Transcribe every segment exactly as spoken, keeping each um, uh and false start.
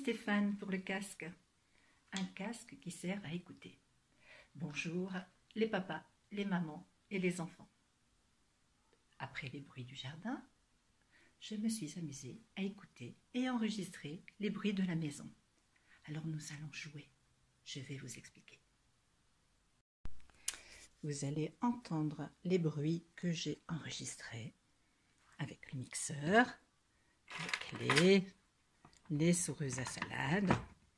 Stéphane pour le casque. Un casque qui sert à écouter. Bonjour les papas, les mamans et les enfants. Après les bruits du jardin, je me suis amusée à écouter et enregistrer les bruits de la maison. Alors nous allons jouer. Je vais vous expliquer. Vous allez entendre les bruits que j'ai enregistrés avec le mixeur, les clés, les souris à salade.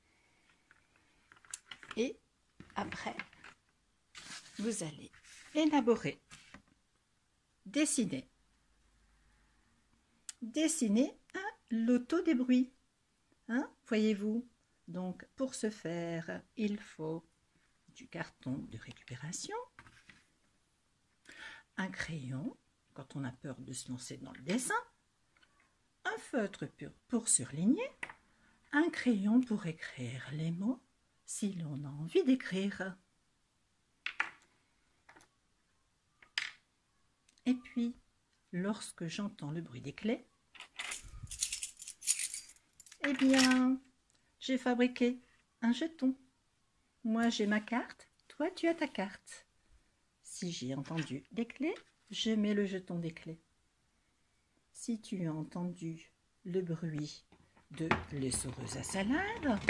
Et après, vous allez élaborer, dessiner, dessiner un loto des bruits. Hein, voyez-vous? Donc, pour ce faire, il faut du carton de récupération, un crayon, quand on a peur de se lancer dans le dessin, un feutre pour surligner, un crayon pour écrire les mots si l'on a envie d'écrire. Et puis, lorsque j'entends le bruit des clés, eh bien, j'ai fabriqué un jeton. Moi, j'ai ma carte, toi, tu as ta carte. Si j'ai entendu les clés, je mets le jeton des clés. Si tu as entendu le bruit de les souris à salade,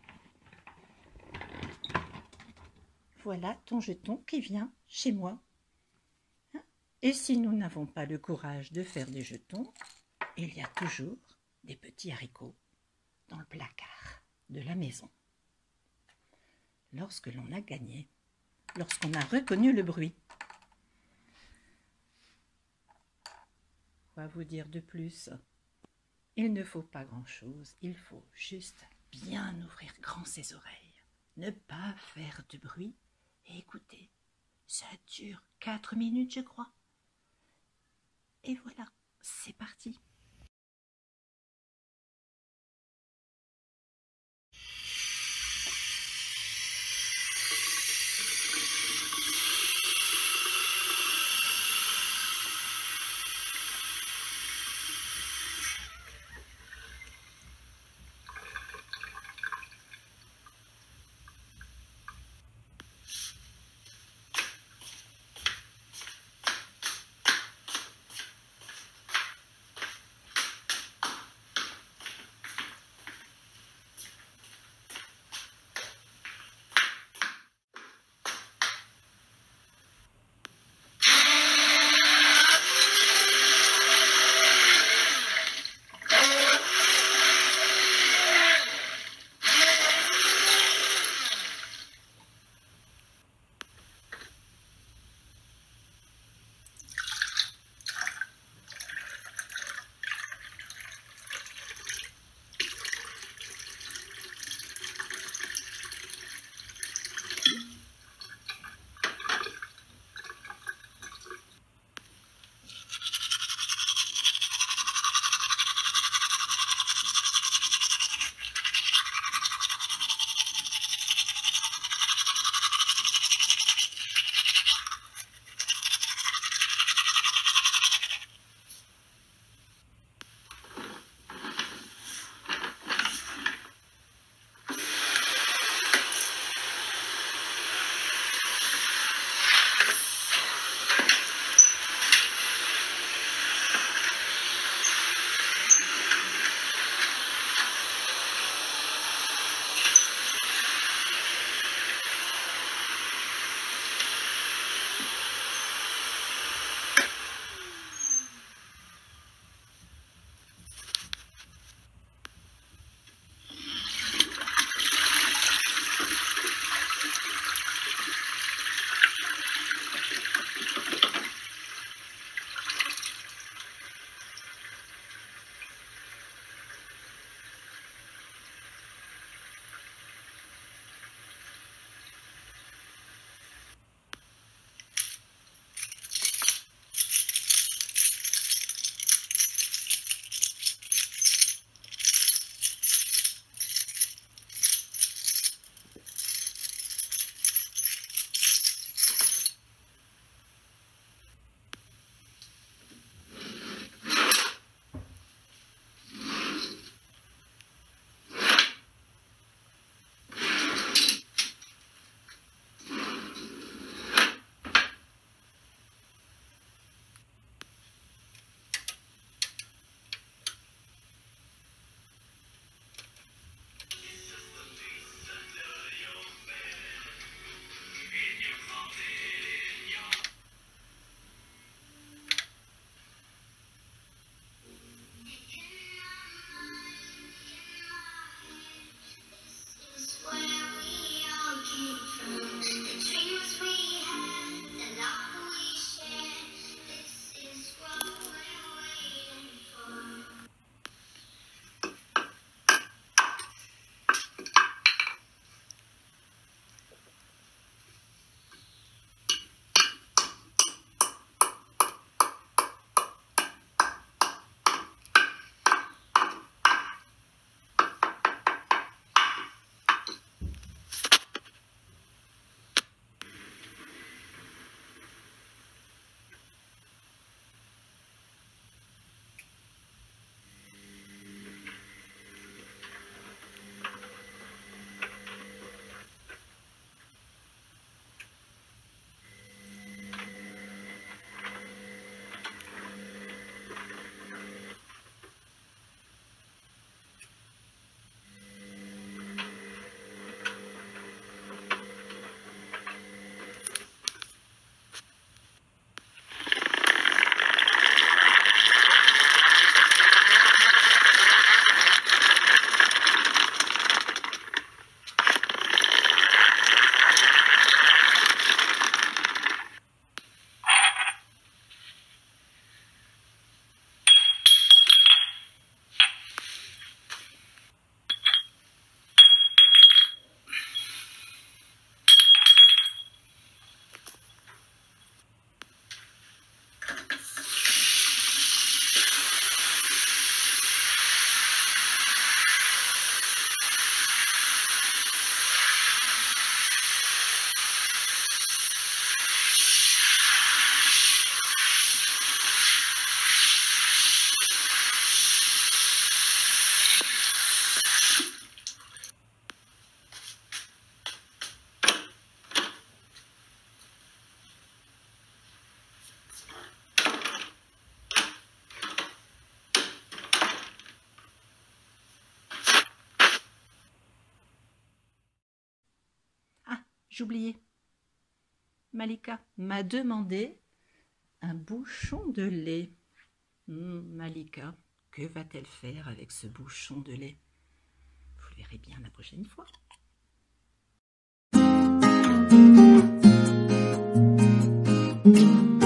voilà ton jeton qui vient chez moi. Et si nous n'avons pas le courage de faire des jetons, il y a toujours des petits haricots dans le placard de la maison. Lorsque l'on a gagné, lorsqu'on a reconnu le bruit. Quoi vous dire de plus? Il ne faut pas grand-chose, il faut juste bien ouvrir grand ses oreilles, ne pas faire de bruit et écouter. Ça dure quatre minutes, je crois. Et voilà, c'est parti. j'oubliais. Malika m'a demandé un bouchon de lait. Hum, Malika, que va-t-elle faire avec ce bouchon de lait? Vous le verrez bien la prochaine fois. Thank you.